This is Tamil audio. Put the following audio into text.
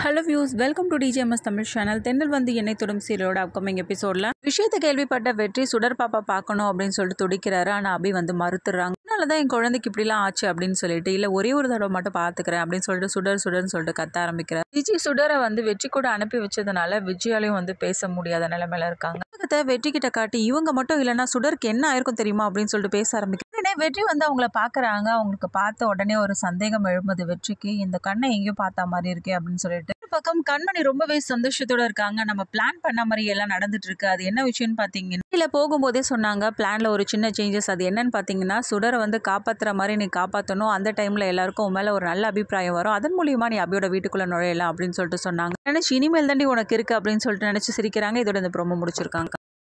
Hello views, welcome to DGMS Tamil channel. தென்றல் வந்து என்னை தொடும் சீரியலோட அப்கமிங் எபிசோடில் விஷயத்தை கேள்விப்பட்ட வெற்றி சுடர் பாப்பா பார்க்கணும் அப்படின்னு சொல்லிட்டு துடிக்கிறாரு. ஆனால் அபி வந்து மறுத்துறாங்க. அதனால தான் என் குழந்தைக்கு இப்படிலாம் ஆச்சு அப்படின்னு சொல்லிட்டு, இல்லை ஒரே ஒரு தடவை மட்டும் பார்த்துக்கிறேன் அப்படின்னு சொல்லிட்டு சுடர்னு சொல்லிட்டு கத்த ஆரம்பிக்கிறார். விஜய் சுடரை வந்து வெற்றி கூட அனுப்பி வச்சதுனால விஜயாலையும் வந்து பேச முடியாத நிலைமையில இருக்காங்க. வெற்றி கிட்ட காட்டி இவங்க மட்டும் இல்லைன்னா சுடருக்கு என்ன ஆயிருக்கும் தெரியுமா அப்படின்னு சொல்லிட்டு பேச ஆரம்பிக்கிறார். உடனே வெற்றி வந்து அவங்கள பாக்குறாங்க. அவங்களுக்கு பார்த்த உடனே ஒரு சந்தேகம் எழும்புது வெற்றிக்கு. இந்த கண்ணை எங்கேயும் பார்த்த மாதிரி இருக்கே அப்படின்னு சொல்லிட்டு பக்கம் கண்மணி ரொம்பவே சந்தோஷத்தோட இருக்காங்க. நம்ம பிளான் பண்ண மாதிரி எல்லாம் நடந்துட்டு இருக்கு. அது என்ன விஷயம்னு பாத்தீங்கன்னா, இல்ல போகும்போதே சொன்னாங்க பிளான்ல ஒரு சின்ன சேஞ்சஸ். அது என்னன்னு பாத்தீங்கன்னா, சுடரை வந்து காப்பாத்துற மாதிரி நீ காப்பாற்றணும். அந்த டைம்ல எல்லாருக்கும் உன் மேல ஒரு நல்ல அபிப்பிராயம் வரும். அதன் மூலியமா நீ அபியோட வீட்டுக்குள்ள நுழையலாம் அப்படின்னு சொல்லிட்டு சொன்னாங்க. நினைச்சு இனிமேல் தாண்டி உனக்கு இருக்கு அப்படின்னு சொல்லிட்டு நினைச்சு சிரிக்கிறாங்க. இதோட இந்த ப்ரோமோ முடிச்சிருக்காங்க.